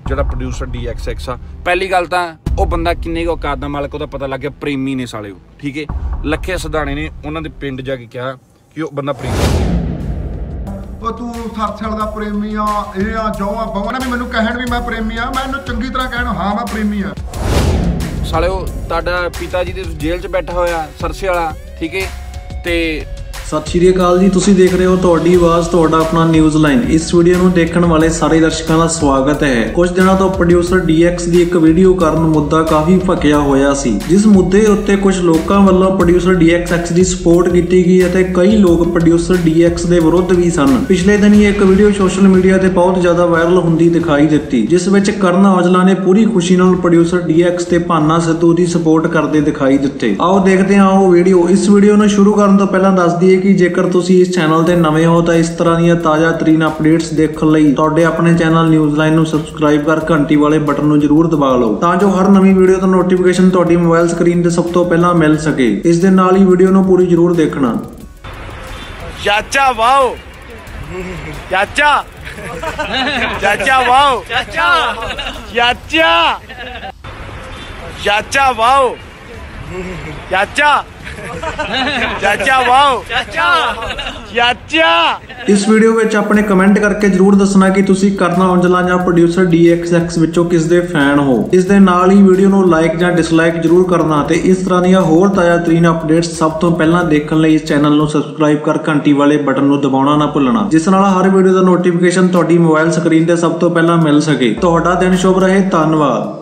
ਜਿਹੜਾ producer DXX ਆ। ਪਹਿਲੀ ਗੱਲ ਤਾਂ ਉਹ ਬੰਦਾ ਕਿੰਨੇ ਕੁ ਔਕਾਤ ਦਾ ਮਾਲਕ, ਉਹਦਾ ਪਤਾ ਲੱਗ ਗਿਆ। ਪ੍ਰੇਮੀ ਨੇ ਸਾਲੇ ਉਹ, ਠੀਕ ਹੈ। ਲੱਖੇ ਸਿਧਾਣੇ ਨੇ ਉਹਨਾਂ ਦੇ ਪਿੰਡ ਜਾ ਕੇ ਕਿਹਾ ਕਿ ਉਹ ਬੰਦਾ ਪ੍ਰੇਮੀ। ਉਹ ਤੂੰ ਸਰਸਲ ਦਾ ਪ੍ਰੇਮੀ ਆ, ਇਹ ਆ ਜੋ ਆ ਬਵਨ ਵੀ ਮੈਨੂੰ ਕਹਿਣ ਵੀ ਮੈਂ ਪ੍ਰੇਮੀ ਆ, ਮੈਂ ਇਹਨੂੰ ਚੰਗੀ ਤਰ੍ਹਾਂ ਕਹਿਣ ਹਾਂ ਮੈਂ ਪ੍ਰੇਮੀ ਆ। ਸਾਲੇ ਉਹ ਤੁਹਾਡਾ ਪਿਤਾ ਜੀ ਦੇ ਜੇਲ੍ਹ 'ਚ ਬੈਠਾ ਹੋਇਆ ਸਰਸੇ ਵਾਲਾ, ਠੀਕ ਹੈ। ਤੇ ਸਤਿ ਸ਼੍ਰੀ ਅਕਾਲ ਜੀ, ਤੁਸੀਂ ਦੇਖ ਰਹੇ ਹੋ ਤੁਹਾਡੀ ਆਵਾਜ਼, ਤੁਹਾਡਾ ਆਪਣਾ ਨਿਊਜ਼ ਲਾਈਨ। ਇਸ ਵੀਡੀਓ ਨੂੰ ਦੇਖਣ ਵਾਲੇ ਸਾਰੇ ਦਰਸ਼ਕਾਂ ਦਾ ਸਵਾਗਤ ਹੈ। ਕੁਝ ਦਿਨਾਂ ਤੋਂ ਪ੍ਰੋਡਿਊਸਰ DX ਦੀ ਇੱਕ ਵੀਡੀਓ ਕਾਰਨ ਮੁੱਦਾ ਕਾਫੀ ਭਖਿਆ ਹੋਇਆ ਸੀ, ਜਿਸ ਮੁੱਦੇ ਉੱਤੇ ਕੁਝ ਲੋਕਾਂ ਵੱਲੋਂ ਪ੍ਰੋਡਿਊਸਰ DXX ਦੀ ਸਪੋਰਟ ਕੀਤੀ ਗਈ ਅਤੇ ਕਈ ਲੋਕ ਪ੍ਰੋਡਿਊਸਰ DX ਦੇ ਵਿਰੁੱਧ ਵੀ ਸਨ। ਪਿਛਲੇ ਦਿਨ ਹੀ ਇੱਕ ਵੀਡੀਓ ਸੋਸ਼ਲ ਮੀਡੀਆ ਤੇ ਬਹੁਤ ਜ਼ਿਆਦਾ ਵਾਇਰਲ ਹੁੰਦੀ ਦਿਖਾਈ ਦਿੱਤੀ, ਜਿਸ ਵਿੱਚ ਕਰਨ ਔਜਲਾ ਨੇ ਪੂਰੀ ਖੁਸ਼ੀ ਨਾਲ ਪ੍ਰੋਡਿਊਸਰ DX ਤੇ ਭਾਨਾ ਸਿੱਧੂ ਦੀ ਸਪੋਰਟ ਕਰਦੇ ਦਿਖਾਈ ਦਿੱਤੇ। ਆਓ ਦੇਖਦੇ ਹਾਂ ਉਹ ਵੀਡੀਓ। ਇਸ ਵੀਡੀਓ ਨੂੰ ਸ਼ੁਰੂ ਕਰਨ ਤੋਂ ਪਹਿਲਾਂ ਦੱਸ ਦਈਏ ਕਿ ਜੇਕਰ ਤੁਸੀਂ ਇਸ ਚੈਨਲ ਤੇ ਨਵੇਂ ਹੋ ਤਾਂ ਇਸ ਤਰ੍ਹਾਂ ਦੀਆਂ ਤਾਜ਼ਾ ਤਰੀਨ ਅਪਡੇਟਸ ਦੇਖਣ ਲਈ ਤੁਹਾਡੇ ਆਪਣੇ ਚੈਨਲ ਨਿਊਜ਼ ਲਾਈਨ ਨੂੰ ਸਬਸਕ੍ਰਾਈਬ ਕਰ ਘੰਟੀ ਵਾਲੇ ਬਟਨ ਨੂੰ ਜ਼ਰੂਰ ਦਬਾ ਲਓ, ਤਾਂ ਜੋ ਹਰ ਨਵੀਂ ਵੀਡੀਓ ਦਾ ਨੋਟੀਫਿਕੇਸ਼ਨ ਤੁਹਾਡੀ ਮੋਬਾਈਲ ਸਕਰੀਨ ਤੇ ਸਭ ਤੋਂ ਪਹਿਲਾਂ ਮਿਲ ਸਕੇ। ਇਸ ਦੇ ਨਾਲ ਹੀ ਵੀਡੀਓ ਨੂੰ ਪੂਰੀ ਜ਼ਰੂਰ ਦੇਖਣਾ। ਚਾਚਾ ਵਾਓ, ਚਾਚਾ ਚਾਚਾ ਵਾਓ, ਚਾਚਾ ਚਾਚਾ ਚਾਚਾ ਵਾਓ, ਚਾਚਾ ਚਾਚਾ ਵਾਓ, ਚਾਚਾ ਚਾਚਾ। ਇਸ ਵੀਡੀਓ ਵਿੱਚ ਆਪਣੇ ਕਮੈਂਟ ਕਰਕੇ ਜਰੂਰ ਦੱਸਣਾ ਕਿ ਤੁਸੀਂ ਕਰਨ ਔਜਲਾ ਜਾਂ ਪ੍ਰੋਡਿਊਸਰ DXX ਵਿੱਚੋਂ ਕਿਸ ਦੇ ਫੈਨ ਹੋ। ਇਸ ਦੇ ਨਾਲ ਹੀ ਵੀਡੀਓ ਨੂੰ ਲਾਈਕ ਜਾਂ ਡਿਸਲਾਈਕ ਜਰੂਰ ਕਰਨਾ ਤੇ ਇਸ ਤਰ੍ਹਾਂ ਦੀਆਂ ਹੋਰ ਤਾਜ਼ਾ ਤਰੀਨ ਅਪਡੇਟਸ ਸਭ ਤੋਂ ਪਹਿਲਾਂ ਦੇਖਣ ਲਈ ਇਸ ਚੈਨਲ ਨੂੰ ਸਬਸਕ੍ਰਾਈਬ ਕਰ ਘੰਟੀ ਵਾਲੇ ਬਟਨ ਨੂੰ ਦਬਾਉਣਾ ਨਾ ਭੁੱਲਣਾ, ਜਿਸ ਨਾਲ ਹਰ ਵੀਡੀਓ ਦਾ ਨੋਟੀਫਿਕੇਸ਼ਨ ਤੁਹਾਡੀ ਮੋਬਾਈਲ ਸਕਰੀਨ ਤੇ ਸਭ ਤੋਂ ਪਹਿਲਾਂ ਮਿਲ ਸਕੇ। ਤੁਹਾਡਾ ਦਿਨ ਸ਼ੁਭ ਰਹੇ। ਧੰਨਵਾਦ।